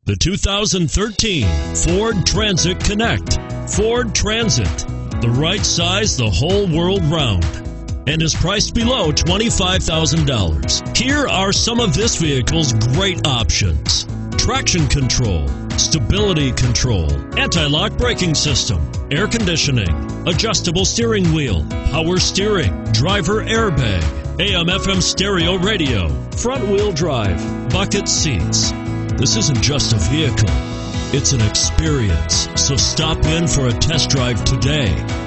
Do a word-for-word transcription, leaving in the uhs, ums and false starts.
The two thousand thirteen Ford Transit Connect. Ford Transit, the right size the whole world round, and is priced below twenty-five thousand dollars. Here are some of this vehicle's great options: traction control, stability control, anti-lock braking system, air conditioning, adjustable steering wheel, power steering, driver airbag, A M F M stereo radio, front wheel drive, bucket seats. This isn't just a vehicle, it's an experience. So stop in for a test drive today.